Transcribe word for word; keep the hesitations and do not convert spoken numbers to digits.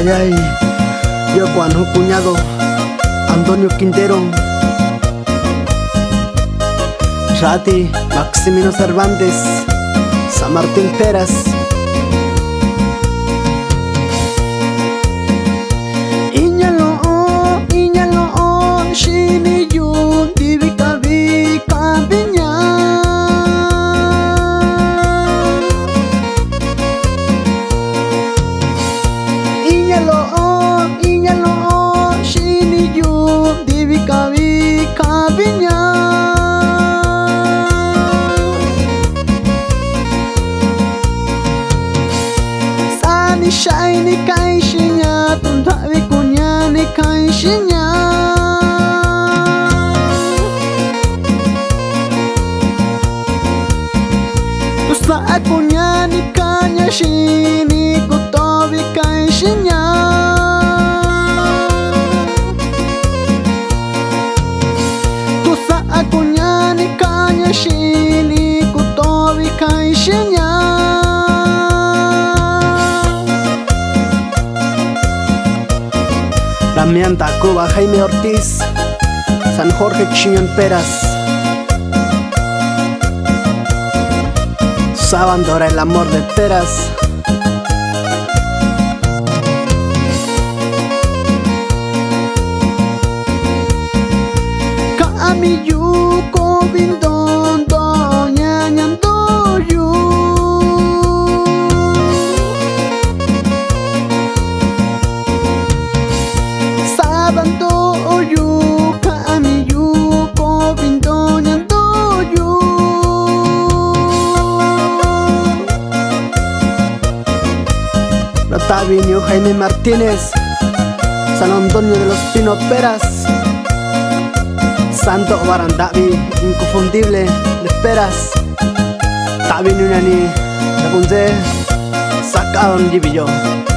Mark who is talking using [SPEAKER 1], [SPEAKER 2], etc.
[SPEAKER 1] Ay, ay, yo cuando cuñado Antonio Quintero, Rati, Maximino Cervantes, San Martín Peras. Iñalo, iñalo, shini yu, divi kavi kavinya. Iñalo, iñalo, shini yu, divi kavi kavinya. Ni shiny kai shinya, tuntavi kunya ni kai shinya. Tusa akunya ni kanya shini, kutovi kai shinya. Tusa akunya ni kanya shini, kutovi kai shinya. Damián Tacuba, Jaime Ortiz, San Jorge Chiñón Peras. Sabandora el amor de Peras. Kamiyuko bindon doña ñandoyu. Sabandoyu, kamiyuko bindon ñandoyu. Notavinio Jaime Martínez, San Antonio de los Pinos Peras. Santo Barandavi, inconfundible de Peras. Tavinio Nani, Sakunze, Sakadon Divillo.